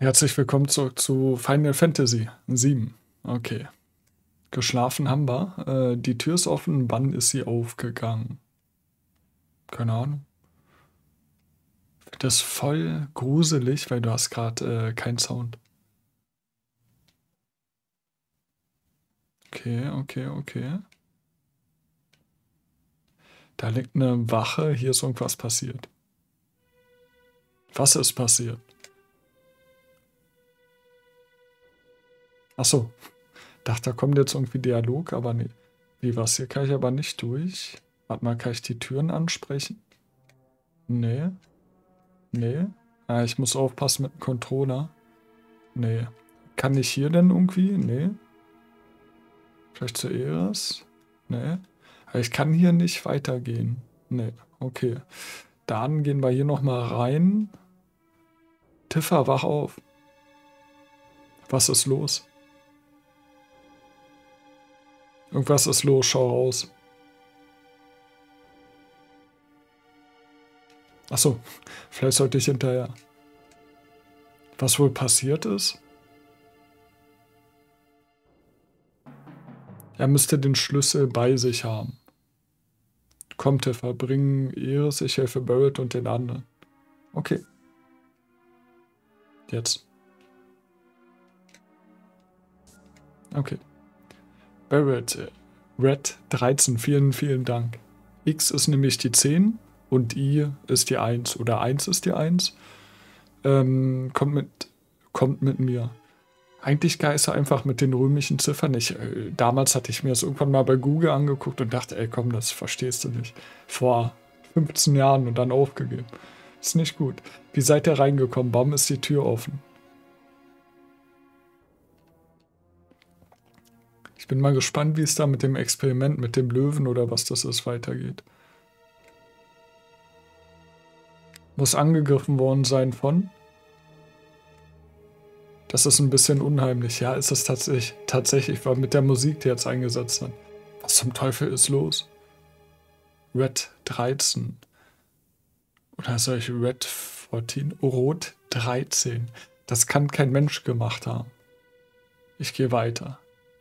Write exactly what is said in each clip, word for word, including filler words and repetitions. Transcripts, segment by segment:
Herzlich willkommen zurück zu Final Fantasy sieben. Okay. Geschlafen haben wir. Äh, die Tür ist offen. Wann ist sie aufgegangen? Keine Ahnung. Ich finde das voll gruselig, weil du hast gerade äh, keinen Sound. Okay, okay, okay. Da liegt eine Wache. Hier ist irgendwas passiert. Was ist passiert? Achso. Dachte, da kommt jetzt irgendwie Dialog, aber nee. Wie was? Hier kann ich aber nicht durch. Warte mal, kann ich die Türen ansprechen? Nee. Nee. Ah, ich muss aufpassen mit dem Controller. Nee. Kann ich hier denn irgendwie? Nee. Vielleicht zu Eris? Nee. Aber ich kann hier nicht weitergehen. Nee. Okay. Dann gehen wir hier nochmal rein. Tifa, wach auf. Was ist los? Irgendwas ist los, schau raus. Achso, vielleicht sollte ich hinterher. Was wohl passiert ist? Er müsste den Schlüssel bei sich haben. Komm, Tifa, bring Iris, ich helfe Barret und den anderen. Okay. Jetzt. Okay. Barret, äh, Red dreizehn, vielen, vielen Dank. X ist nämlich die zehn und I ist die eins. Oder eins ist die eins. Ähm, kommt mit, kommt mit mir. Eigentlich geiße einfach mit den römischen Ziffern. Ich, äh, damals hatte ich mir das irgendwann mal bei Google angeguckt und dachte, ey komm, das verstehst du nicht. Vor fünfzehn Jahren und dann aufgegeben. Ist nicht gut. Wie seid ihr reingekommen? Warum ist die Tür offen? Ich bin mal gespannt, wie es da mit dem Experiment, mit dem Löwen oder was das ist, weitergeht. Muss angegriffen worden sein von... Das ist ein bisschen unheimlich. Ja, ist es tatsächlich, tatsächlich, weil mit der Musik, die jetzt eingesetzt hat. Was zum Teufel ist los? Red dreizehn. Oder soll ich Red vierzehn? Rot dreizehn. Das kann kein Mensch gemacht haben. Ich gehe weiter.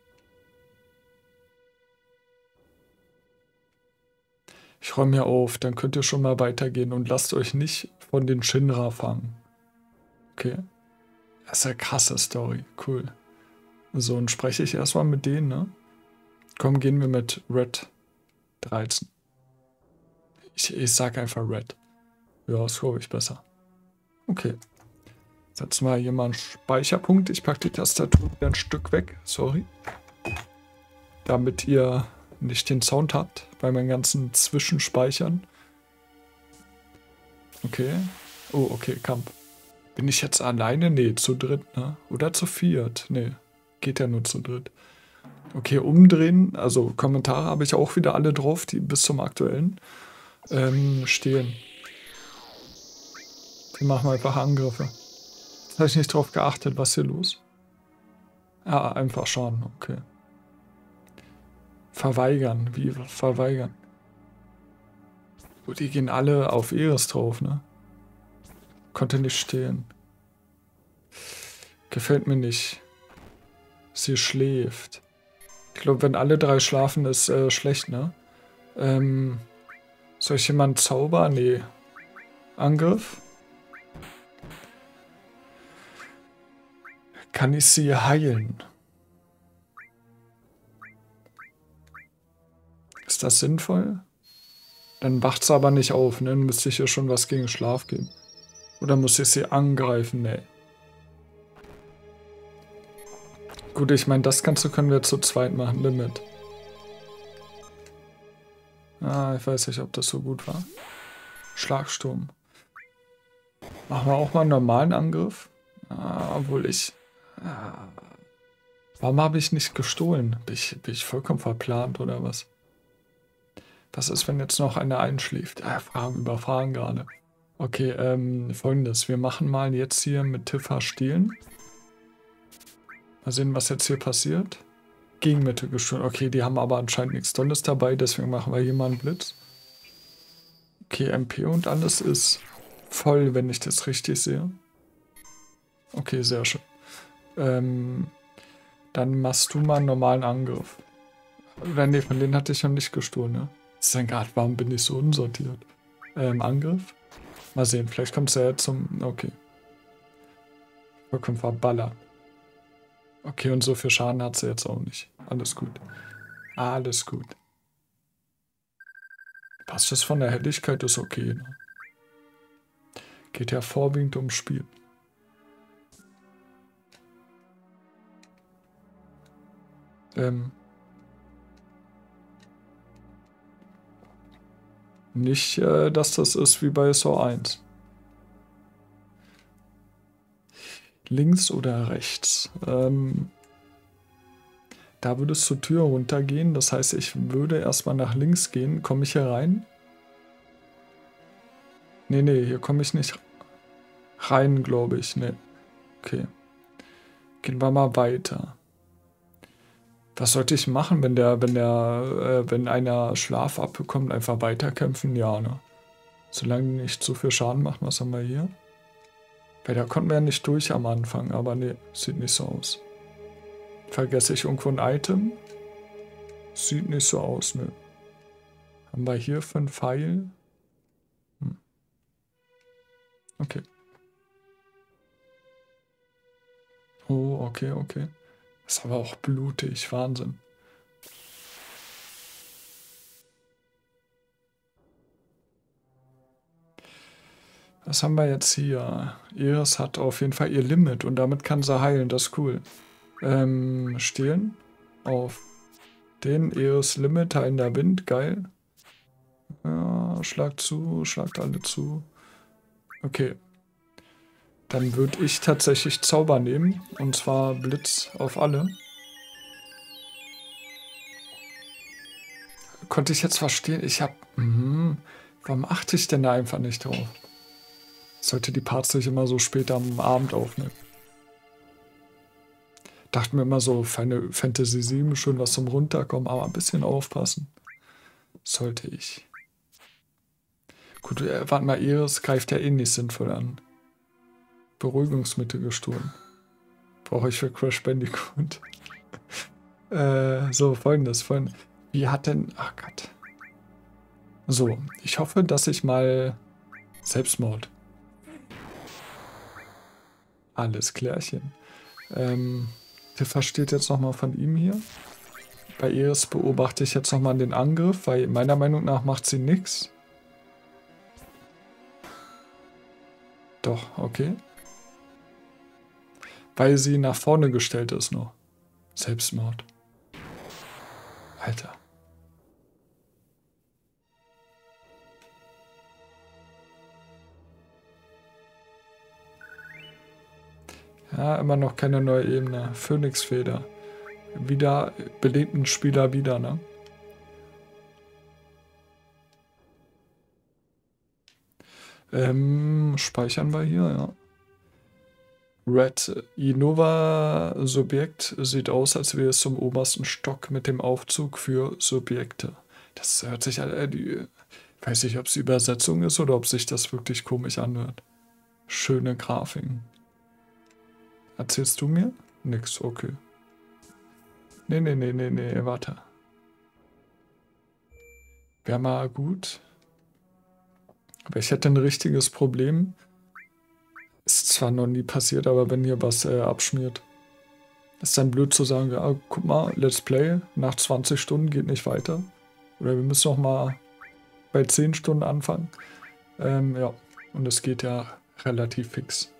Ich räume hier auf, dann könnt ihr schon mal weitergehen und lasst euch nicht von den Shinra fangen. Okay. Das ist eine krasse Story. Cool. So, und spreche ich erstmal mit denen, ne? Komm, gehen wir mit Red dreizehn. Ich, ich sag einfach Red. Ja, das glaube ich besser. Okay. Setzen wir hier mal einen Speicherpunkt. Ich packe die Tastatur wieder ein Stück weg. Sorry. Damit ihr nicht den Sound habt bei meinen ganzen Zwischenspeichern. Okay. Oh, okay, Kampf. Bin ich jetzt alleine? Nee, zu dritt, ne? Oder zu viert? Nee, geht ja nur zu dritt. Okay, umdrehen. Also Kommentare habe ich auch wieder alle drauf, die bis zum aktuellen ähm, stehen. Die machen einfach Angriffe. Jetzt habe ich nicht drauf geachtet, was hier los? Ah, einfach schauen, okay. Verweigern, wie verweigern? Oh, die gehen alle auf Iris drauf, ne? Konnte nicht stehen. Gefällt mir nicht. Sie schläft. Ich glaube, wenn alle drei schlafen, ist äh, schlecht, ne? Ähm, soll ich jemanden zaubern? Nee. Angriff? Kann ich sie heilen? Ist das sinnvoll? Dann wacht sie aber nicht auf, ne? Dann müsste ich ihr schon was gegen Schlaf geben. Oder muss ich sie angreifen? Nee. Gut, ich meine, das Ganze können wir zu zweit machen, Limit. Ah, ich weiß nicht, ob das so gut war. Schlagsturm. Machen wir auch mal einen normalen Angriff? Ah, obwohl ich... Ah, warum habe ich nicht gestohlen? Bin ich, bin ich vollkommen verplant oder was? Was ist, wenn jetzt noch einer einschläft? Ah, Fragen über Fragen gerade. Okay, ähm, folgendes. Wir machen mal jetzt hier mit Tifa stehlen. Mal sehen, was jetzt hier passiert. Gegenmittel gestohlen. Okay, die haben aber anscheinend nichts Tolles dabei, deswegen machen wir hier mal einen Blitz. Okay, M P und alles ist voll, wenn ich das richtig sehe. Okay, sehr schön. Ähm, dann machst du mal einen normalen Angriff. Oder nee, von denen hatte ich noch nicht gestohlen, ne? Das ist dann gerade, warum bin ich so unsortiert? Ähm, Angriff? Mal sehen, vielleicht kommt es ja jetzt zum... Okay. Vollkommen verballert. Okay, und so viel Schaden hat sie jetzt auch nicht. Alles gut. Alles gut. Passt das von der Helligkeit, ist okay, ne? Geht ja vorwiegend ums Spiel. Ähm... Nicht, äh, dass das ist wie bei Saw eins. Links oder rechts? Ähm, da würde es zur Tür runtergehen. Das heißt, ich würde erstmal nach links gehen. Komme ich hier rein? Nee, nee, hier komme ich nicht rein, glaube ich. Nee. Okay. Gehen wir mal weiter. Was sollte ich machen, wenn der, wenn der, äh, wenn einer Schlaf abbekommt, einfach weiterkämpfen? Ja, ne? Solange nicht zu viel Schaden macht, was haben wir hier? Weil da konnten wir ja nicht durch am Anfang, aber nee, sieht nicht so aus. Vergesse ich irgendwo ein Item? Sieht nicht so aus, ne? Haben wir hier für einen Pfeil? Hm. Okay. Oh, okay, okay. Ist aber auch blutig, Wahnsinn. Was haben wir jetzt hier? Iris hat auf jeden Fall ihr Limit und damit kann sie heilen, das ist cool. Ähm, stehlen. Auf den Iris Limit, heilender Wind, geil. Ja, schlag zu, schlagt alle zu. Okay. Dann würde ich tatsächlich Zauber nehmen, und zwar Blitz auf alle. Konnte ich jetzt verstehen? Ich hab... Mh, warum achte ich denn da einfach nicht drauf? Sollte die Parts nicht immer so spät am Abend aufnehmen. Dachte mir immer so, Final Fantasy sieben, schön was zum Runterkommen, aber ein bisschen aufpassen. Sollte ich. Gut, äh, warte mal, Iris greift ja eh nicht sinnvoll an. Beruhigungsmittel gestohlen. Brauche ich für Crash Bandicoot. äh, so, folgendes, folgendes. Wie hat denn... Ach Gott. So, ich hoffe, dass ich mal... Selbstmord. Alles klärchen. Ähm, Tifa steht jetzt nochmal von ihm hier. Bei Iris beobachte ich jetzt nochmal den Angriff, weil meiner Meinung nach macht sie nichts. Doch, okay. Weil sie nach vorne gestellt ist noch. Selbstmord. Alter. Ja, immer noch keine neue Ebene. Phönixfeder. Wieder belebten Spieler wieder, ne? Ähm, speichern wir hier, ja. Red Innova Subjekt sieht aus, als wäre es zum obersten Stock mit dem Aufzug für Subjekte. Das hört sich an, äh, die, weiß nicht, ob es die Übersetzung ist oder ob sich das wirklich komisch anhört. Schöne Grafiken. Erzählst du mir? Nix, okay. Nee, nee, nee, nee, nee, warte. Wäre mal gut. Aber ich hätte ein richtiges Problem. Ist zwar noch nie passiert, aber wenn hier was äh, abschmiert. Ist dann blöd zu sagen, ja, guck mal, Let's Play, nach zwanzig Stunden geht nicht weiter. Oder wir müssen noch mal bei zehn Stunden anfangen. Ähm, ja, und es geht ja relativ fix.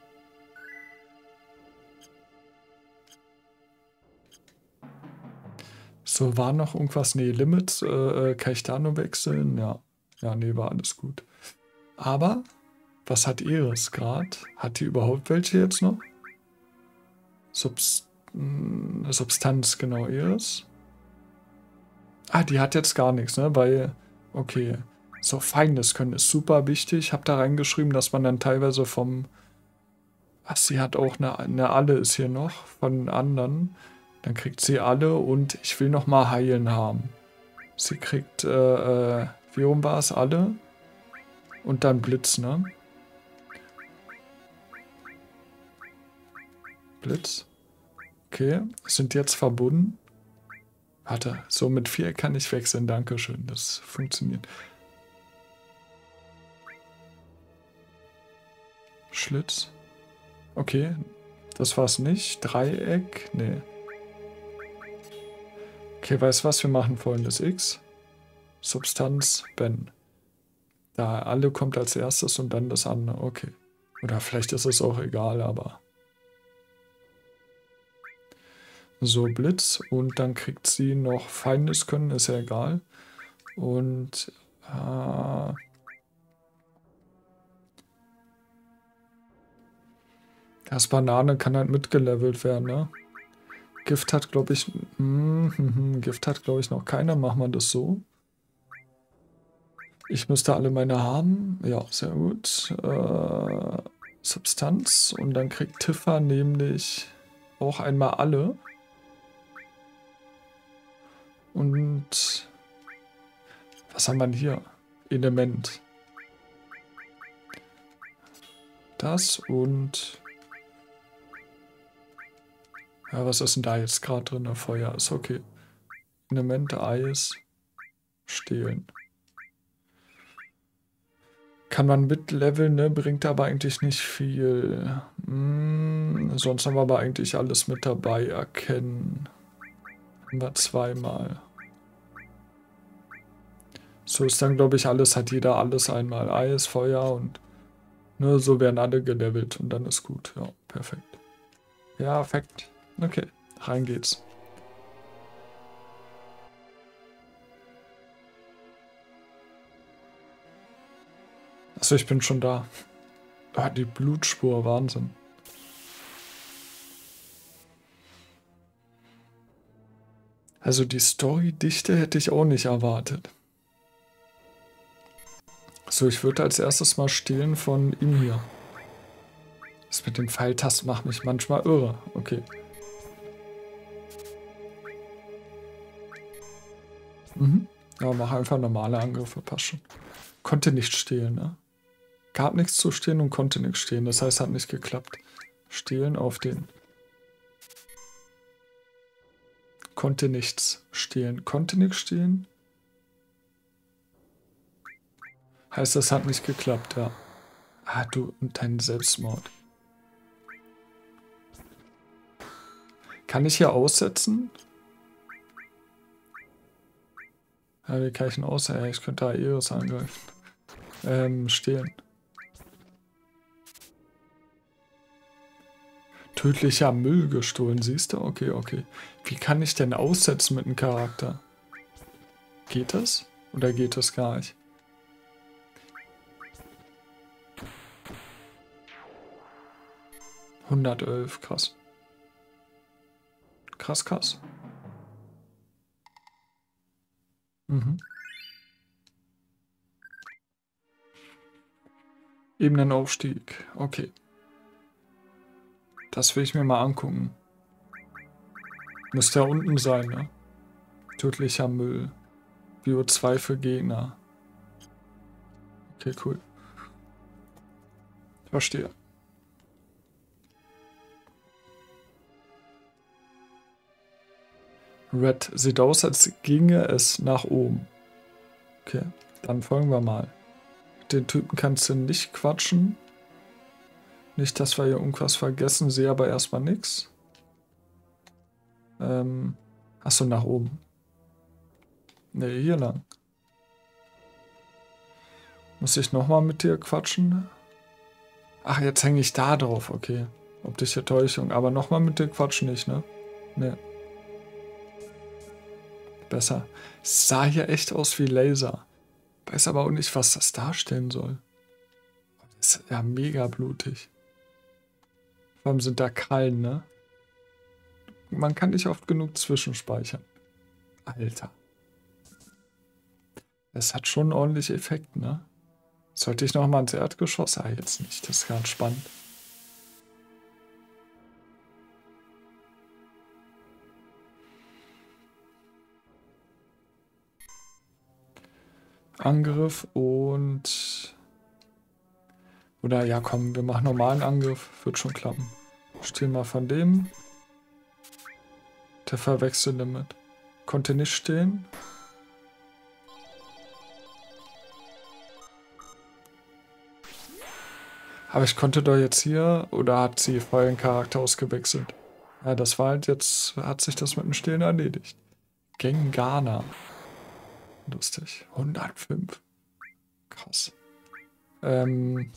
So, war noch irgendwas? Nee, Limits, äh, kann ich da nur wechseln? Ja, ja, nee, war alles gut. Aber, was hat Iris gerade? Hat die überhaupt welche jetzt noch? Subst Substanz, genau, Iris. Ah, die hat jetzt gar nichts, ne? Weil, okay. So, Feindnis können ist super wichtig. Ich habe da reingeschrieben, dass man dann teilweise vom... Ach, sie hat auch eine, eine Alle ist hier noch von anderen. Dann kriegt sie alle und ich will noch mal heilen haben. Sie kriegt, äh, äh wie rum war es? Alle? Und dann Blitz, ne? Blitz. Okay, sind jetzt verbunden. Warte, so mit Viereck kann ich wechseln. Dankeschön, das funktioniert. Schlitz. Okay, das war's nicht. Dreieck, nee. Okay, weißt du was? Wir machen folgendes. X. Substanz, Ben. Da alle kommt als erstes und dann das andere. Okay. Oder vielleicht ist es auch egal, aber... So, Blitz. Und dann kriegt sie noch Feines können, ist ja egal. Und... Äh, das Banane kann halt mitgelevelt werden, ne? Gift hat, glaube ich... Hm, hm, hm, Gift hat, glaube ich, noch keiner. Machen wir das so. Ich müsste alle meine haben. Ja, sehr gut. Äh, Substanz. Und dann kriegt Tiffa nämlich auch einmal alle. Und was haben wir denn hier? Element. Das und... Ja, was ist denn da jetzt gerade drin? Feuer ist okay. Element, Eis, Stehlen. Kann man mitleveln, ne? Bringt aber eigentlich nicht viel. Hm, sonst haben wir aber eigentlich alles mit dabei. Erkennen. Haben wir zweimal. So ist dann, glaube ich, alles, hat jeder alles einmal. Eis, Feuer und ne, so werden alle gelevelt und dann ist gut. Ja, perfekt. Ja, perfekt. Okay, rein geht's. Achso, ich bin schon da. Ah, die Blutspur, Wahnsinn. Also die Storydichte hätte ich auch nicht erwartet. So, ich würde als erstes mal stehlen von ihm hier. Das mit den Pfeiltasten macht mich manchmal irre. Okay. Mhm. Ja, mach einfach normale Angriffe, passt schon. Konnte nicht stehlen, ne? Gab nichts zu stehlen und konnte nichts stehlen. Das heißt, hat nicht geklappt. Stehlen auf den. Konnte nichts stehlen. Konnte nichts stehlen. Heißt, das hat nicht geklappt, ja. Ah, du und dein Selbstmord. Kann ich hier aussetzen? Ja, wie kann ich denn aussetzen? Ja, ich könnte Aeris angreifen. Ähm, stehlen. Tödlicher Müll gestohlen, siehst du? Okay, okay. Wie kann ich denn aussetzen mit einem Charakter? Geht das? Oder geht das gar nicht? hundertelf, krass. Krass, krass. Mhm. Ebenenaufstieg, okay. Das will ich mir mal angucken. Müsste ja unten sein, ne? Tödlicher Müll. Bio zwei für Gegner. Okay, cool. Verstehe. Red sieht aus, als ginge es nach oben. Okay, dann folgen wir mal. Den Typen kannst du nicht quatschen. Nicht, dass wir hier irgendwas vergessen, sehe aber erstmal nichts. Ähm, achso, nach oben. Ne, hier lang. Muss ich nochmal mit dir quatschen? Ach, jetzt hänge ich da drauf, okay. Optische Täuschung, aber nochmal mit dir quatschen nicht, ne? Ne. Besser. Es sah hier echt aus wie Laser. Weiß aber auch nicht, was das darstellen soll. Das ist ja mega blutig. Vor allem sind da Krallen, ne? Man kann nicht oft genug zwischenspeichern. Alter. Es hat schon ordentlich Effekt, ne? Sollte ich noch mal ins Erdgeschoss? Ah, jetzt nicht. Das ist ganz spannend. Angriff und... Oder ja, komm, wir machen normalen Angriff. Wird schon klappen. Stehl mal von dem. Der verwechselt damit. Konnte nicht stehen. Aber ich konnte doch jetzt hier, oder hat sie vorher den Charakter ausgewechselt? Ja, das war halt jetzt, hat sich das mit dem Stehlen erledigt. Gengana. Lustig. hundertfünf. Krass. Ähm.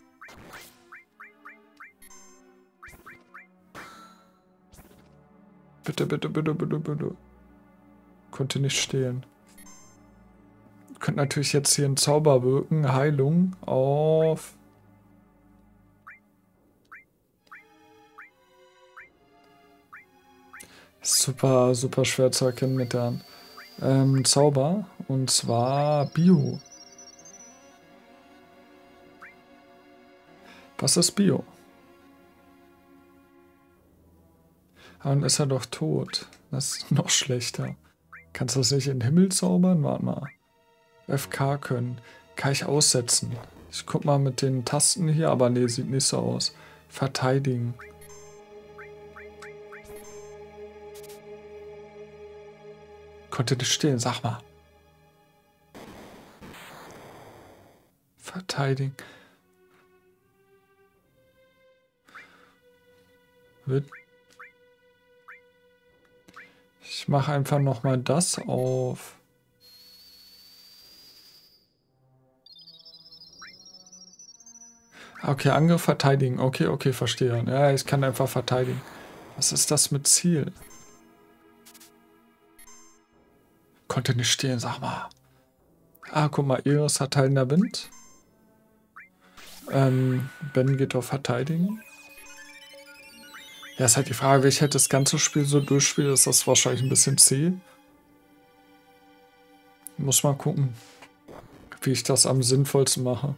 Bitte, bitte, bitte, bitte, bitte. Konnte nicht stehlen. Könnte natürlich jetzt hier ein Zauber wirken. Heilung auf... Super, super schwer zu erkennen mit der Hand. Ähm, Zauber. Und zwar Bio. Was ist Bio? Dann ist er doch tot. Das ist noch schlechter. Kannst du das nicht in den Himmel zaubern? Warte mal. F K können. Kann ich aussetzen. Ich guck mal mit den Tasten hier, aber nee, sieht nicht so aus. Verteidigen. Konnte nicht stehen, sag mal. Verteidigen. Wird. Ich mache einfach nochmal das auf. Okay, Angriff verteidigen. Okay, okay, verstehe. Ja, ich kann einfach verteidigen. Was ist das mit Ziel? Konnte nicht stehen, sag mal. Ah, guck mal, Eris hat heilender Wind. Ähm, Ben geht auf Verteidigen. Ja, ist halt die Frage, wie ich halt das ganze Spiel so durchspiele, ist das wahrscheinlich ein bisschen zäh. Muss mal gucken, wie ich das am sinnvollsten mache.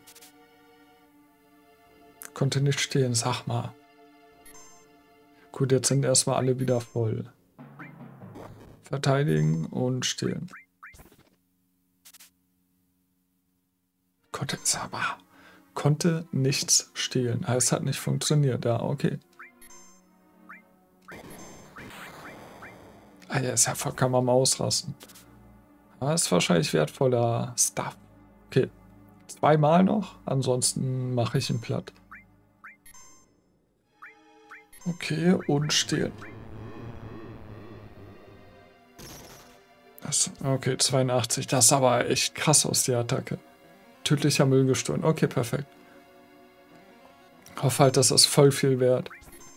Konnte nicht stehen, sag mal. Gut, jetzt sind erstmal alle wieder voll. Verteidigen und stehlen. Konnte, sag mal, konnte nichts stehlen. Es hat nicht funktioniert. Ja, okay. Ah, ja, ist ja vollkommen am Ausrasten. Aber ist wahrscheinlich wertvoller Stuff. Okay. Zweimal noch, ansonsten mache ich ihn platt. Okay, und stehlen. Das, okay, zweiundachtzig. Das sah aber echt krass aus, die Attacke. Tödlicher Müll gestohlen. Okay, perfekt. Ich hoffe halt, das ist voll viel wert.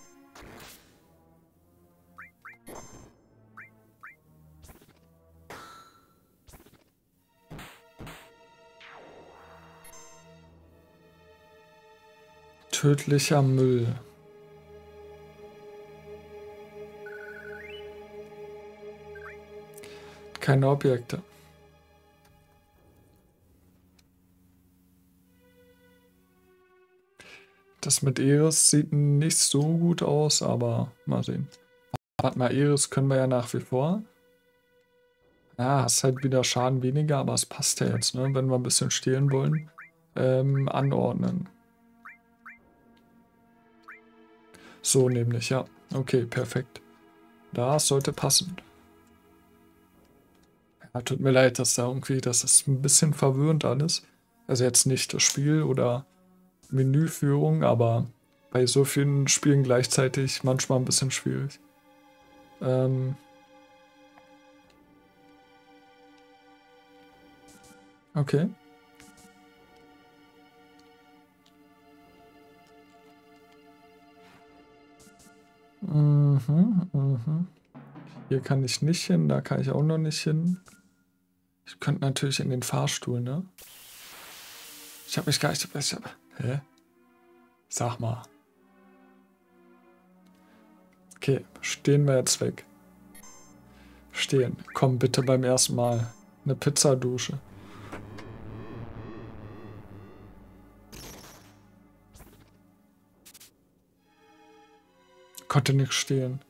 Tödlicher Müll. Keine Objekte. Das mit Eris sieht nicht so gut aus, aber mal sehen. Warte mal, Eris können wir ja nach wie vor. Ja, hast halt wieder Schaden weniger, aber es passt ja jetzt, ne? Wenn wir ein bisschen stehlen wollen. Ähm, anordnen. So nämlich, ja. Okay, perfekt. Das sollte passen. Ja, tut mir leid, dass da irgendwie, das ist ein bisschen verwirrend alles. Also jetzt nicht das Spiel oder Menüführung, aber bei so vielen Spielen gleichzeitig manchmal ein bisschen schwierig. Ähm okay. Mhm, mhm. Hier kann ich nicht hin, da kann ich auch noch nicht hin. Ich könnte natürlich in den Fahrstuhl, ne? Ich habe mich gar nicht... Ich hab, hä? Sag mal. Okay, stehen wir jetzt weg. Stehen. Komm bitte beim ersten Mal. Eine Pizzadusche. Konnte nicht stehen.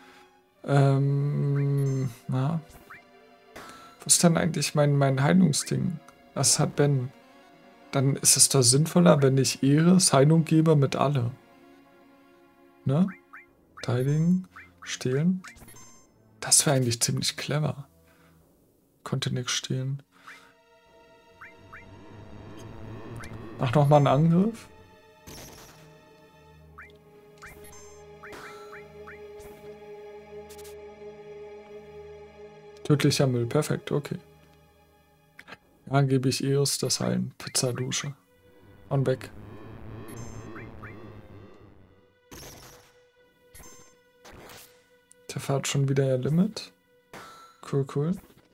Ähm, na. Was ist denn eigentlich mein, mein Heilungsding? Das hat Ben. Dann ist es doch sinnvoller, wenn ich Eris Heilung gebe mit alle. Ne? Verteidigen. Stehlen. Das wäre eigentlich ziemlich clever. Konnte nichts stehlen. Mach nochmal einen Angriff. Tödlicher Müll. Perfekt, okay. Ja, gebe ich Eos das Heilen. Pizzadusche. Und weg. Der fährt schon wieder ihr Limit. Cool, cool.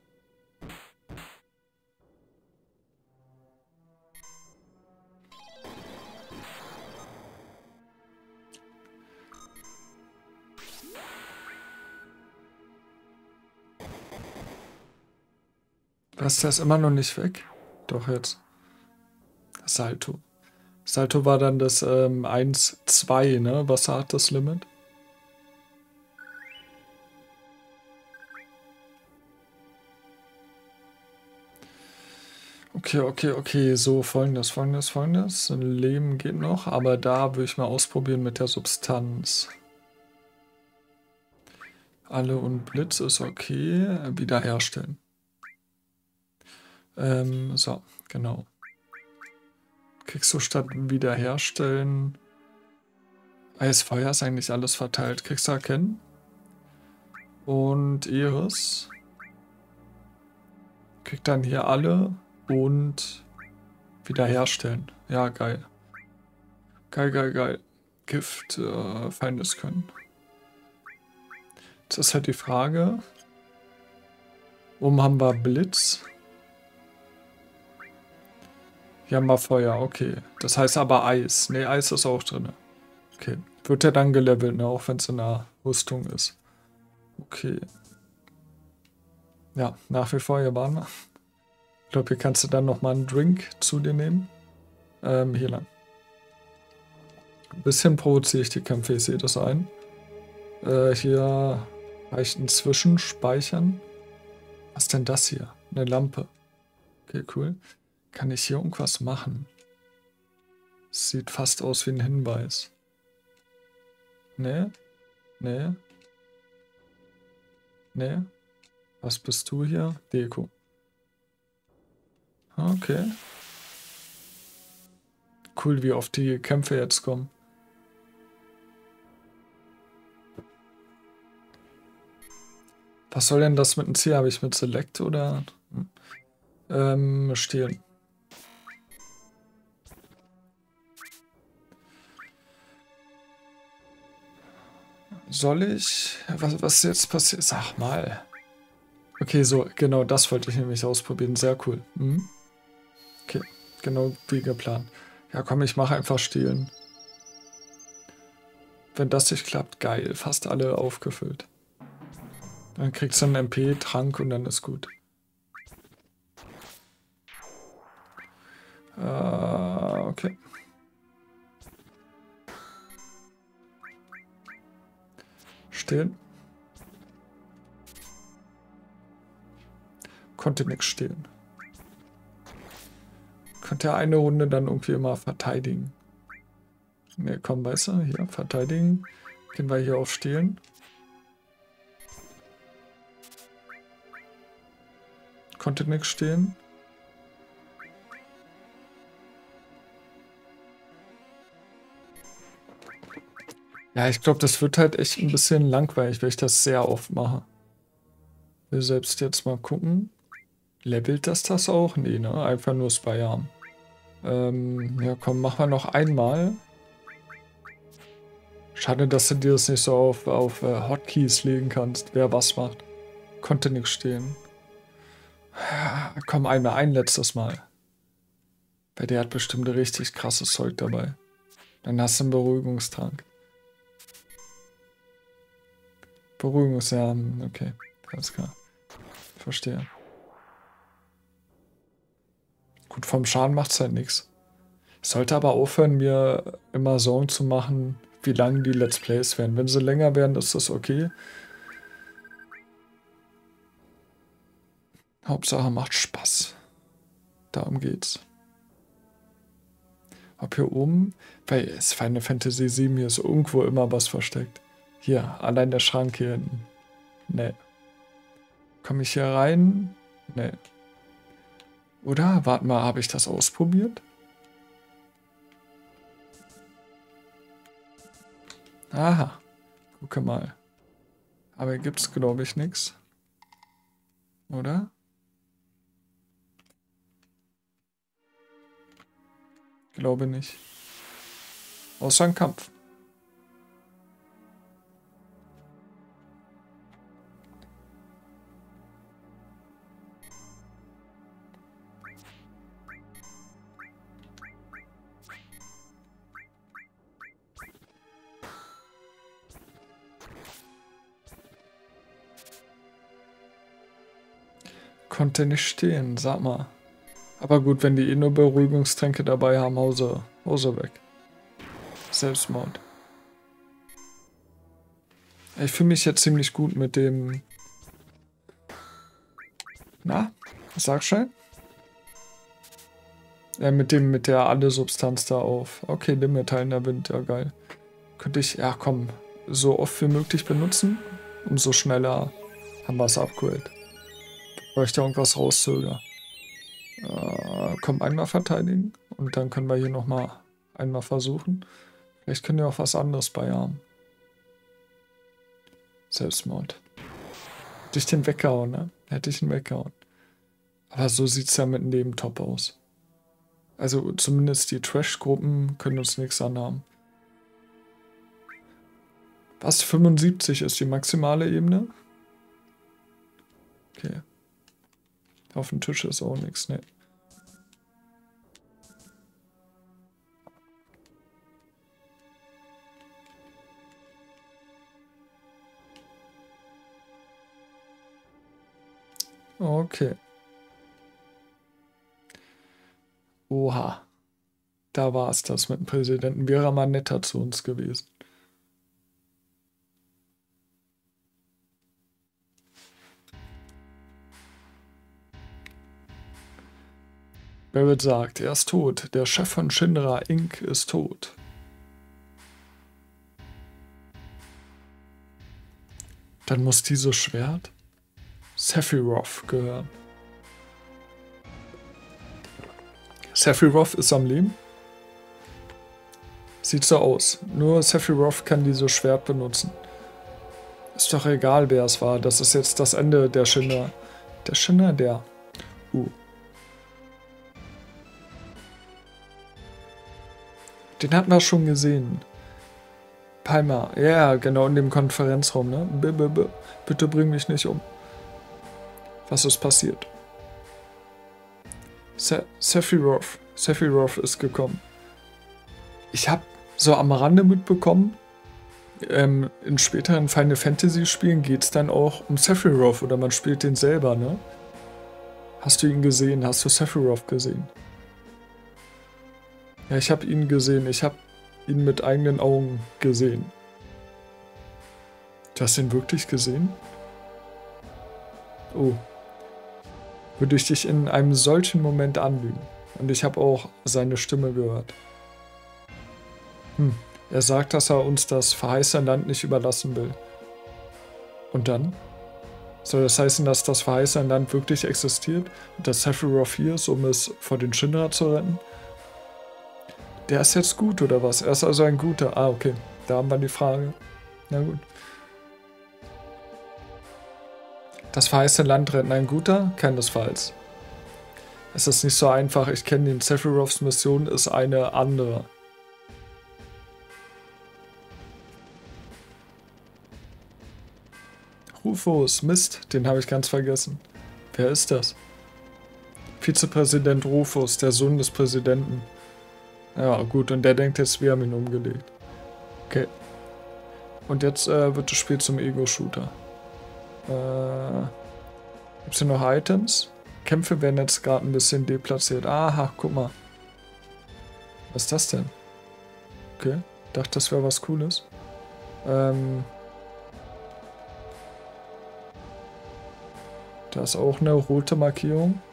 Was, der ist immer noch nicht weg? Doch jetzt. Salto. Salto war dann das ähm, eins zwei, ne? Was hat das Limit? Okay, okay, okay. So, folgendes, folgendes, folgendes. Leben geht noch, aber da würde ich mal ausprobieren mit der Substanz. Alle und Blitz ist okay. Wiederherstellen. Ähm, so, genau. Kriegst du statt Wiederherstellen... Eisfeuer ist eigentlich alles verteilt. Kriegst du erkennen? Und Iris. Kriegt dann hier alle und wiederherstellen. Ja, geil. Geil, geil, geil. Gift, äh, Feindes können. Jetzt ist halt die Frage. Oben haben wir Blitz. Hier haben wir Feuer, okay. Das heißt aber Eis. Ne, Eis ist auch drin. Okay. Wird ja dann gelevelt, ne? Auch wenn es in der Rüstung ist. Okay. Ja, nach wie vor hier waren wir. Ich glaube, hier kannst du dann nochmal einen Drink zu dir nehmen. Ähm, hier lang. Ein bisschen provoziere ich die Kämpfe, ich sehe das ein. Äh, hier reicht ein Zwischenspeichern. Was ist denn das hier? Eine Lampe. Okay, cool. Kann ich hier irgendwas machen? Sieht fast aus wie ein Hinweis. Nee? Nee? Nee? Was bist du hier? Deko. Okay. Cool, wie oft die Kämpfe jetzt kommen. Was soll denn das mit dem C? Habe ich mit Select oder? Hm. Ähm, stehlen. Soll ich? Was, was jetzt passiert? Sag mal. Okay, so, genau das wollte ich nämlich ausprobieren. Sehr cool. Hm? Okay, genau wie geplant. Ja, komm, ich mache einfach stehlen. Wenn das nicht klappt, geil. Fast alle aufgefüllt. Dann kriegst du einen M P-Trank und dann ist gut. Äh, okay. Stehlen. Konnte nichts stehlen. Könnte er eine Runde dann irgendwie immer verteidigen. Ne, komm, weißt du, hier, verteidigen. Gehen wir hier auf Stehlen. Konnte nichts stehlen. Ja, ich glaube, das wird halt echt ein bisschen langweilig, weil ich das sehr oft mache. Ich will selbst jetzt mal gucken. Levelt das das auch? Nee, ne? Einfach nur Spyarm. Ähm, ja komm, machen wir noch einmal. Schade, dass du dir das nicht so auf, auf uh, Hotkeys legen kannst, wer was macht. Konnte nichts stehen. Komm, einmal, ein letztes Mal. Weil der hat bestimmt richtig krasses Zeug dabei. Dann hast du einen Beruhigungstrank. Beruhigungs, ja, okay. Alles klar. Verstehe. Gut, vom Schaden macht es halt nichts. Ich sollte aber aufhören, mir immer Sorgen zu machen, wie lang die Let's Plays werden. Wenn sie länger werden, ist das okay. Hauptsache macht Spaß. Darum geht's. Ob hier oben, weil es Final Fantasy sieben, hier ist irgendwo immer was versteckt. Hier, allein der Schrank hier hinten. Nee. Komme ich hier rein? Nee. Oder? Warte mal, habe ich das ausprobiert? Aha. Gucke mal. Aber hier gibt es, glaube ich, nichts. Oder? Glaube nicht. Außer ein Kampf. Konnte nicht stehen, sag mal. Aber gut, wenn die eh nur Beruhigungstränke dabei haben, Hause, Hause weg. Selbstmord. Ich fühle mich jetzt ziemlich gut mit dem... Na, sag schnell. Ja, mit dem, mit der alle Substanz da auf. Okay, Limit, heilender Wind, ja geil. Könnte ich, ja komm, so oft wie möglich benutzen, umso schneller haben wir das Upgrade. Bevor ich da irgendwas rauszöger. Äh, komm, einmal verteidigen und dann können wir hier nochmal einmal versuchen. Vielleicht können wir auch was anderes bei haben. Selbstmord. Hätte ich den weggehauen, ne? Hätte ich ihn weggehauen. Aber so sieht es ja mit dem Leben top aus. Also zumindest die Trash-Gruppen können uns nichts anhaben. Was? fünfundsiebzig ist die maximale Ebene? Okay. Auf dem Tisch ist auch nichts, ne? Okay. Oha. Da war es das mit dem Präsidenten. Wäre er mal netter zu uns gewesen. Barrett sagt, er ist tot. Der Chef von Shinra Incorporated ist tot. Dann muss dieses Schwert Sephiroth gehören. Sephiroth ist am Leben? Sieht so aus. Nur Sephiroth kann dieses Schwert benutzen. Ist doch egal, wer es war. Das ist jetzt das Ende der Shinra. Der Shinra, der. Uh. Den hatten wir schon gesehen. Palmer. Ja, yeah, genau in dem Konferenzraum, ne? B -b -b Bitte bring mich nicht um. Was ist passiert? Se Sephiroth. Sephiroth ist gekommen. Ich habe so am Rande mitbekommen, ähm, in späteren Final Fantasy Spielen geht es dann auch um Sephiroth oder man spielt den selber, ne? Hast du ihn gesehen? Hast du Sephiroth gesehen? Ja, ich habe ihn gesehen. Ich habe ihn mit eigenen Augen gesehen. Du hast ihn wirklich gesehen? Oh. Würde ich dich in einem solchen Moment anlügen. Und ich habe auch seine Stimme gehört. Hm. Er sagt, dass er uns das verheißene Land nicht überlassen will. Und dann? Soll das heißen, dass das verheißene Land wirklich existiert? Und dass Sephiroth hier ist, um es vor den Shinra zu retten? Der ist jetzt gut, oder was? Er ist also ein guter. Ah, okay. Da haben wir die Frage. Na gut. Das verheißene Land retten ein guter? Keinesfalls. Es ist nicht so einfach. Ich kenne den. Sephiroths Mission ist eine andere. Rufus, Mist, den habe ich ganz vergessen. Wer ist das? Vizepräsident Rufus, der Sohn des Präsidenten. Ja, gut, und der denkt jetzt, wir haben ihn umgelegt. Okay. Und jetzt äh, wird das Spiel zum Ego-Shooter. Äh, Gibt es hier noch Items? Kämpfe werden jetzt gerade ein bisschen deplatziert. Aha, guck mal. Was ist das denn? Okay, dachte, das wäre was Cooles. Ähm... Da ist auch eine rote Markierung.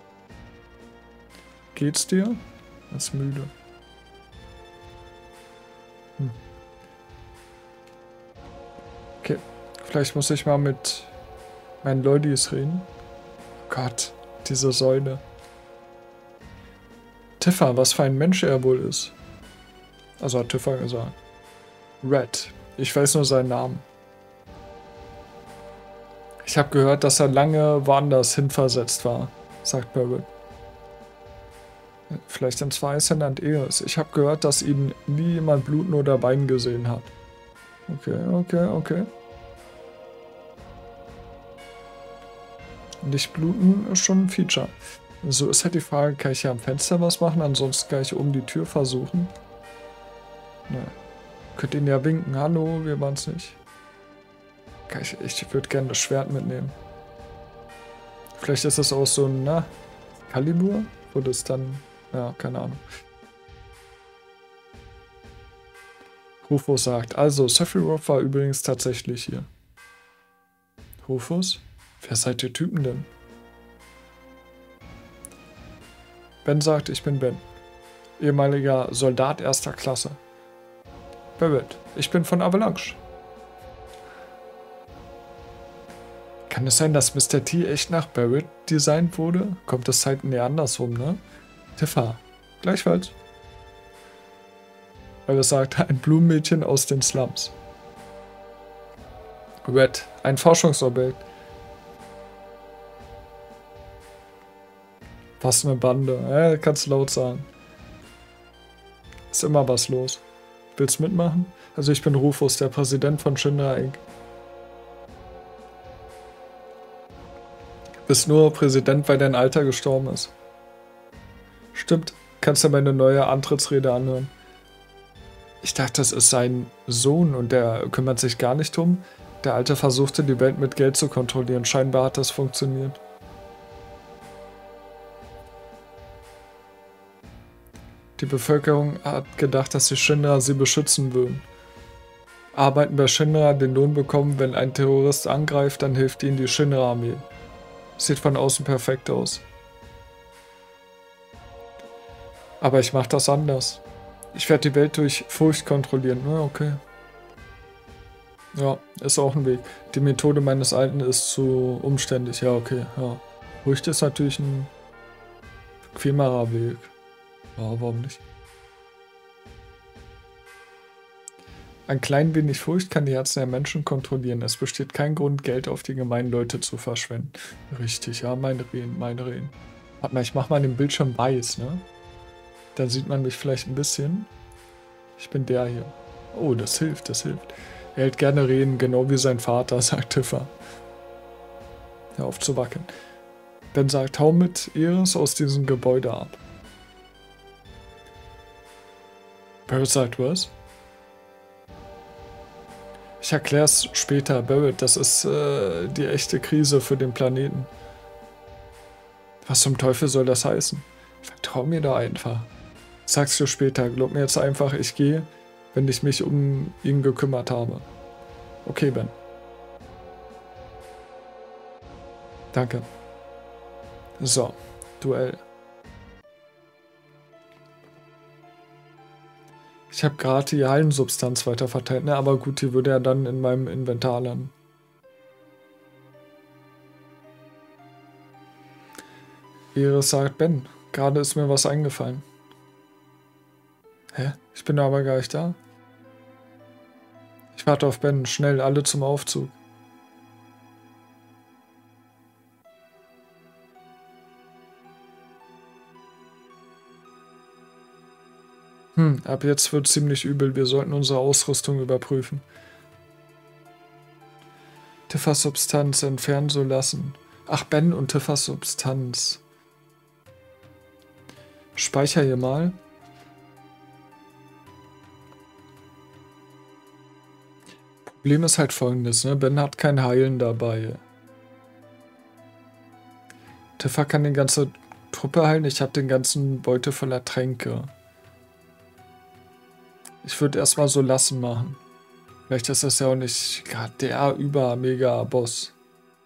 Geht's dir? Ist müde. Hm. Okay, vielleicht muss ich mal mit meinen Lollis reden. Oh Gott, diese Säule. Tifa, was für ein Mensch er wohl ist. Also hat Tifa gesagt. Red. Ich weiß nur seinen Namen. Ich habe gehört, dass er lange woanders hinversetzt war, sagt Barrett. Vielleicht ins weiße Land Eos. Ich habe gehört, dass ihn nie jemand bluten oder weinen gesehen hat. Okay, okay, okay. Nicht bluten ist schon ein Feature. So ist halt die Frage, kann ich hier am Fenster was machen? Ansonsten kann ich oben die Tür versuchen. Ne. Könnt ihn ja winken. Hallo, wir waren es nicht. Kann ich ich würde gerne das Schwert mitnehmen. Vielleicht ist das auch so ein, na, Kalibur? Wo das dann, ja, keine Ahnung. Rufus sagt, also, Sephiroth war übrigens tatsächlich hier. Rufus? Wer seid ihr Typen denn? Ben sagt, ich bin Ben. Ehemaliger Soldat erster Klasse. Barrett, ich bin von Avalanche. Kann es sein, dass Mister T echt nach Barrett designt wurde? Kommt das Zeiten eher andersrum, ne? Tifa, gleichfalls. Barrett sagt, ein Blumenmädchen aus den Slums. Red, ein Forschungsobjekt. Was eine Bande. Ja, kannst laut sagen. Ist immer was los. Willst mitmachen? Also ich bin Rufus, der Präsident von Shinra Incorporated. Bist nur Präsident, weil dein Alter gestorben ist. Stimmt. Kannst du meine neue Antrittsrede anhören. Ich dachte, das ist sein Sohn und der kümmert sich gar nicht drum. Der Alte versuchte, die Welt mit Geld zu kontrollieren. Scheinbar hat das funktioniert. Die Bevölkerung hat gedacht, dass die Shinra sie beschützen würden. Arbeiten bei Shinra, den Lohn bekommen, wenn ein Terrorist angreift, dann hilft ihnen die Shinra-Armee. Sieht von außen perfekt aus. Aber ich mache das anders. Ich werde die Welt durch Furcht kontrollieren. Ja, okay. Ja, ist auch ein Weg. Die Methode meines Alten ist zu umständlich. Ja, okay. Ja. Furcht ist natürlich ein bequemerer Weg. Ja, warum nicht? Ein klein wenig Furcht kann die Herzen der Menschen kontrollieren. Es besteht kein Grund, Geld auf die gemeinen Leute zu verschwenden. Richtig, ja, mein Rehen, mein Rehen. Warte mal, ich mach mal den Bildschirm weiß, ne? Dann sieht man mich vielleicht ein bisschen. Ich bin der hier. Oh, das hilft, das hilft. Er hält gerne Rehen, genau wie sein Vater, sagt Tifa. Hör auf zu wackeln. Ben sagt, hau mit Iris aus diesem Gebäude ab. Barrett sagt, was? Ich erkläre es später, Barrett. Das ist äh, die echte Krise für den Planeten. Was zum Teufel soll das heißen? Vertrau mir da einfach. Sag's dir später. Glaub mir jetzt einfach, ich gehe, wenn ich mich um ihn gekümmert habe. Okay, Ben. Danke. So, Duell. Ich habe gerade die Heilensubstanz weiterverteilt, ne? Aber gut, die würde ja dann in meinem Inventar landen. Iris sagt, Ben, gerade ist mir was eingefallen. Hä? Ich bin aber gar nicht da. Ich warte auf Ben, schnell, alle zum Aufzug. Hm, ab jetzt wird ziemlich übel. Wir sollten unsere Ausrüstung überprüfen. Tifas Substanz entfernen zu lassen. Ach, Ben und Tifas Substanz. Speicher hier mal. Problem ist halt folgendes, ne? Ben hat kein Heilen dabei. Tifa kann die ganze Truppe heilen. Ich habe den ganzen Beutel voller Tränke. Ich würde erstmal so lassen machen. Vielleicht ist das ja auch nicht gerade der Über-Mega-Boss.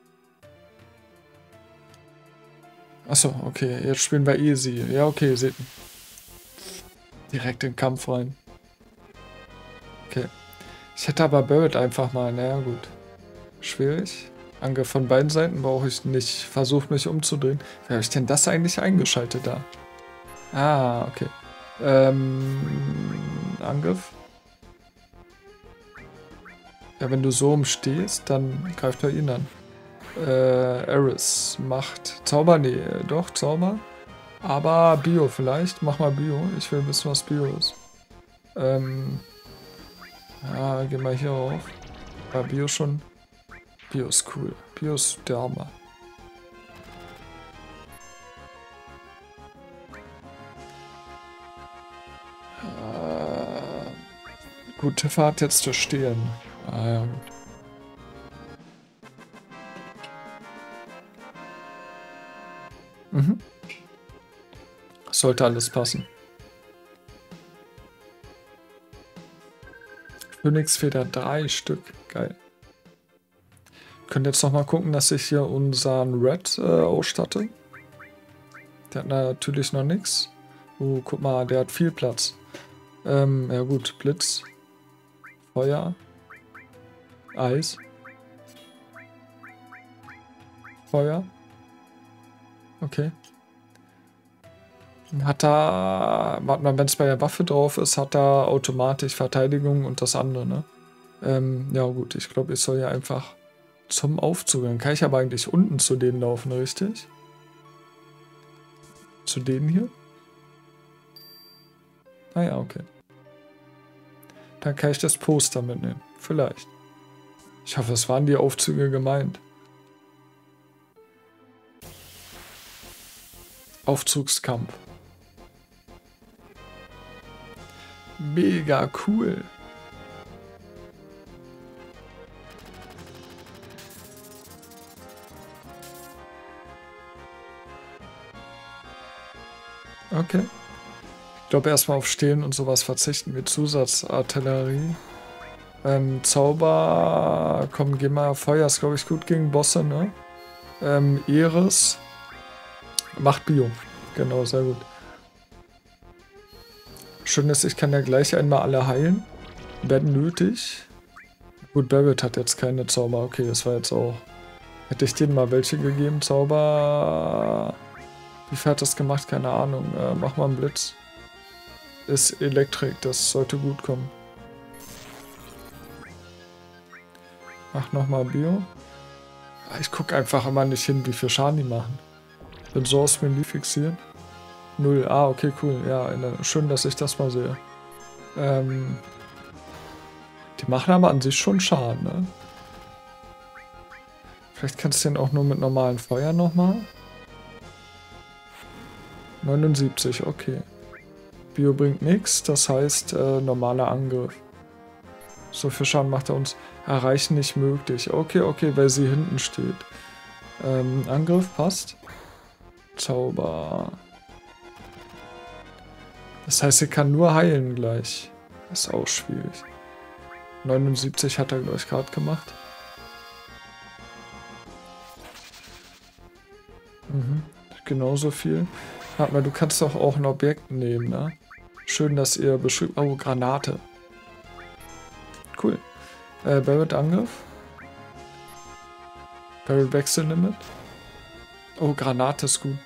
Achso, okay. Jetzt spielen wir easy. Ja, okay, seht. Direkt in den Kampf rein. Okay. Ich hätte aber Barret einfach mal. Naja, gut. Schwierig. Angriff von beiden Seiten brauche ich nicht. Versuch mich umzudrehen. Wie habe ich denn das eigentlich eingeschaltet da? Ah, okay. Ähm, Angriff. Ja, wenn du so umstehst, dann greift er ihn an. Äh, Eris macht Zauber, nee, doch, Zauber. Aber Bio vielleicht. Mach mal Bio. Ich will wissen, was Bio ist. Ähm, ja, geh mal hier auf. War Bio schon? Bio ist cool. Bio ist der Hammer. Äh, gut, Tifa hat jetzt zu stehlen. Ah ja, gut. Mhm. Sollte alles passen. Phönixfeder drei Stück. Geil. Können jetzt noch mal gucken, dass ich hier unseren Red äh, ausstatte. Der hat natürlich noch nichts. Oh, guck mal, der hat viel Platz. Ähm, ja gut, Blitz. Feuer. Eis. Feuer. Okay. Hat er, warte mal, wenn es bei der Waffe drauf ist, hat er automatisch Verteidigung und das andere, ne? Ähm, ja gut, ich glaube, ich soll ja einfach zum Aufzug. Dann kann ich aber eigentlich unten zu denen laufen, richtig? Zu denen hier? Ah ja, okay. Dann kann ich das Poster mitnehmen. Vielleicht. Ich hoffe, es waren die Aufzüge gemeint. Aufzugskampf. Mega cool. Okay. Ich glaube, erstmal auf Stehlen und sowas verzichten wir. Zusatzartillerie. Ähm, Zauber. Komm, geh mal. Feuer ist, glaube ich, gut gegen Bosse, ne? Ähm, Iris. Macht Bio. Genau, sehr gut. Schön ist, ich kann ja gleich einmal alle heilen. Werden nötig. Gut, Barret hat jetzt keine Zauber. Okay, das war jetzt auch... Hätte ich denen mal welche gegeben, Zauber... Wie viel hat das gemacht? Keine Ahnung. Äh, mach mal einen Blitz. Ist Elektrik, das sollte gut kommen. Mach nochmal Bio. Ich gucke einfach immer nicht hin, wie viel Schaden die machen. Bin so aus Menü fixiert. Null. Ah, okay, cool. Ja, schön, dass ich das mal sehe. Ähm, die machen aber an sich schon Schaden, ne? Vielleicht kannst du den auch nur mit normalen Feuer nochmal. neunundsiebzig, okay. Bio bringt nichts, das heißt äh, normaler Angriff. So viel Schaden macht er uns. Erreichen nicht möglich. Okay, okay, weil sie hinten steht. Ähm, Angriff passt. Zauber. Das heißt, sie kann nur heilen gleich. Ist auch schwierig. neunundsiebzig hat er, glaube ich, gerade gemacht. Mhm. Genauso viel. Warte mal, du kannst doch auch ein Objekt nehmen, ne? Schön, dass ihr beschrieben... Oh, Granate. Cool. Äh, Barret Angriff. Barret Wechsellimit. Oh, Granate ist gut.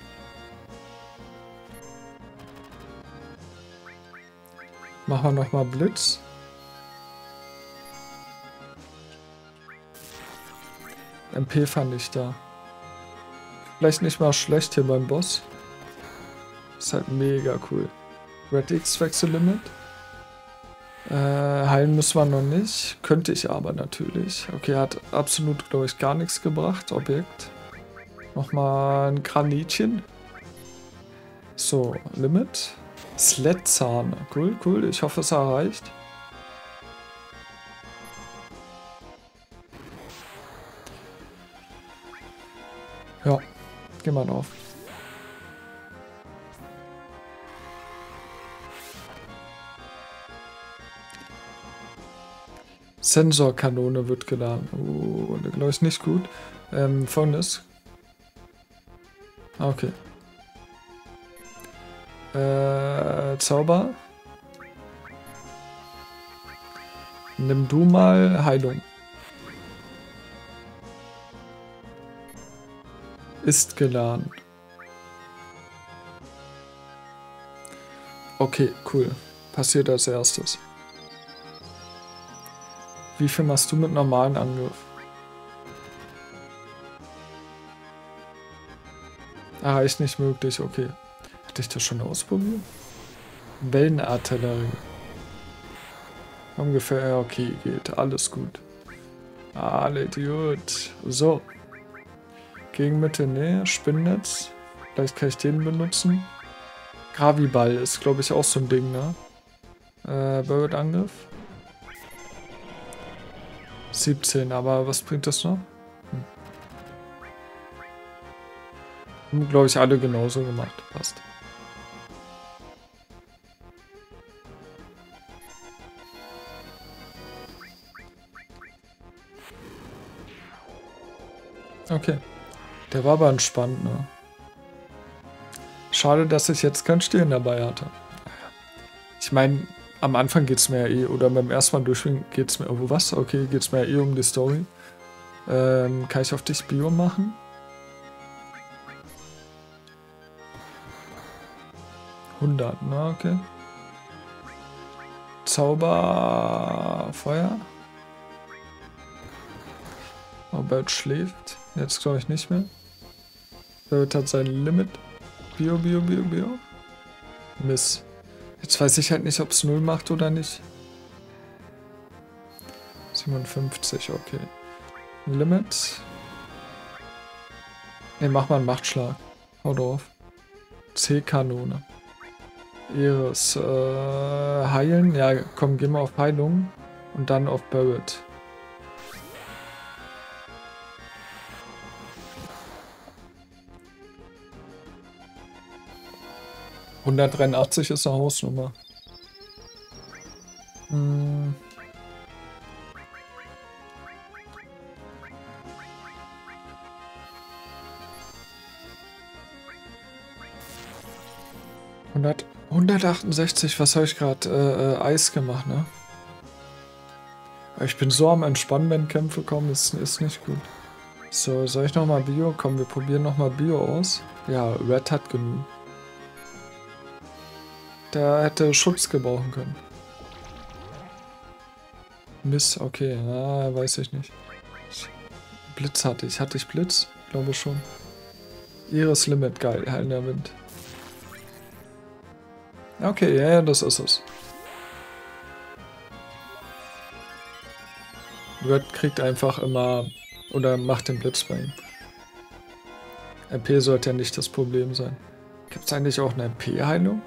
Machen wir nochmal Blitz. M P fand ich da. Vielleicht nicht mal schlecht hier beim Boss. Ist halt mega cool. Red X Wechsellimit. Äh, heilen müssen wir noch nicht. Könnte ich aber natürlich. Okay, hat absolut, glaube ich, gar nichts gebracht. Objekt. Nochmal ein Granitchen. So, Limit. Sletzahn. Cool, cool. Ich hoffe, es erreicht. Ja, geh mal drauf. Sensorkanone wird geladen. Oh, glaube ich nicht gut. Ähm, folgendes. Ah, okay. Äh, Zauber. Nimm du mal Heilung. Ist geladen. Okay, cool. Passiert als erstes. Wie viel machst du mit normalen Angriff? Erreicht nicht möglich, okay. Hatte ich das schon ausprobiert? Wellenartillerie. Ungefähr, ja, okay, geht. Alles gut. Alle gut. So. Gegenmittel, ne. Spinnnetz. Vielleicht kann ich den benutzen. Graviball ist, glaube ich, auch so ein Ding, ne? Äh, Bird-Angriff. siebzehn, aber was bringt das noch? Hm. Haben, glaube ich, alle genauso gemacht. Passt. Okay. Der war aber entspannt, ne? Schade, dass ich jetzt kein Stillen dabei hatte. Ich meine, am Anfang geht es mir ja eh, oder beim ersten Mal durchspielen geht es mir, oh was? Okay, geht es mir ja eh um die Story. Ähm, kann ich auf dich Bio machen? hundert, ne, okay. Zauber, Feuer. Albert schläft. Jetzt glaube ich nicht mehr. Albert hat sein Limit. Bio, Bio, Bio, Bio. Miss. Jetzt weiß ich halt nicht, ob es null macht oder nicht. siebenundfünfzig, okay. Limit. Ne, mach mal einen Machtschlag. Hau drauf. C-Kanone. Iris. Äh, heilen. Ja, komm, geh mal auf Heilung. Und dann auf Barrett. hundertdreiundachtzig ist eine Hausnummer. Hm. hundert, hundertachtundsechzig, was habe ich gerade? Äh, äh, Eis gemacht, ne? Ich bin so am Entspannen, wenn Kämpfe kommen, ist, ist nicht gut. So, soll ich nochmal Bio? Komm, wir probieren nochmal Bio aus. Ja, Red hat genug. Der hätte Schutz gebrauchen können. Miss, okay, ah, weiß ich nicht. Blitz hatte ich. Hatte ich Blitz? Glaube schon. Iris Limit, geil, heilender Wind. Okay, ja, ja, das ist es. Red kriegt einfach immer, oder macht den Blitz bei ihm. M P sollte ja nicht das Problem sein. Gibt es eigentlich auch eine M P-Heilung?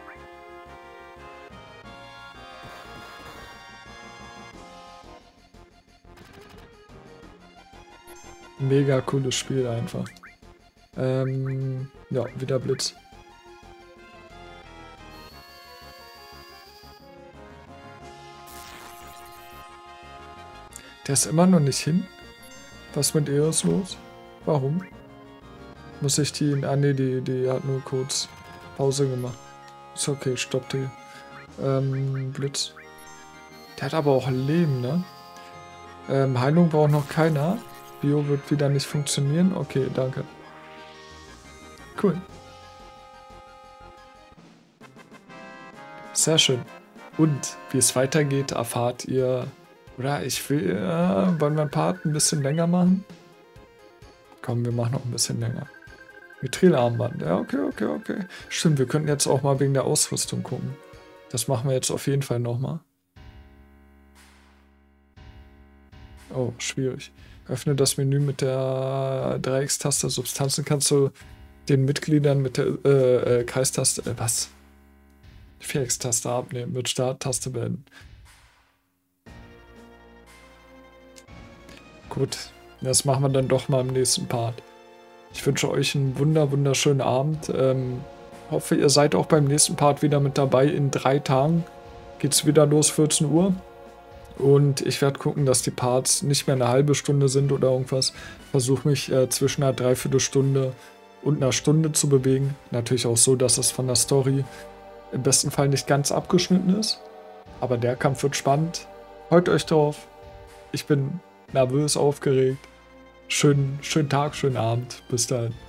Mega cooles Spiel einfach. Ähm, ja, wieder Blitz. Der ist immer noch nicht hin. Was mit Eos los? Warum? Muss ich die... Ah ne, die, die hat nur kurz Pause gemacht. Ist okay, stoppt die. Ähm, Blitz. Der hat aber auch Leben, ne? Ähm, Heilung braucht noch keiner. Bio wird wieder nicht funktionieren. Okay, danke. Cool. Sehr schön. Und wie es weitergeht, erfahrt ihr... Oder ich will... Äh, wollen wir ein Part ein bisschen länger machen? Komm, wir machen noch ein bisschen länger. Mithril-Armband. Ja, okay, okay, okay. Stimmt, wir könnten jetzt auch mal wegen der Ausrüstung gucken. Das machen wir jetzt auf jeden Fall nochmal. Oh, schwierig. Öffne das Menü mit der Dreieckstaste. Substanzen kannst du den Mitgliedern mit der äh, äh, Kreistaste, äh, was? Viereckstaste abnehmen, mit Starttaste beenden. Gut, das machen wir dann doch mal im nächsten Part. Ich wünsche euch einen wunder, wunderschönen Abend. Ähm, hoffe, ihr seid auch beim nächsten Part wieder mit dabei. In drei Tagen geht's wieder los, vierzehn Uhr. Und ich werde gucken, dass die Parts nicht mehr eine halbe Stunde sind oder irgendwas. Versuche mich äh, zwischen einer Dreiviertelstunde und einer Stunde zu bewegen. Natürlich auch so, dass es von der Story im besten Fall nicht ganz abgeschnitten ist. Aber der Kampf wird spannend. Freut euch drauf. Ich bin nervös, aufgeregt. Schönen, schönen Tag, schönen Abend. Bis dann.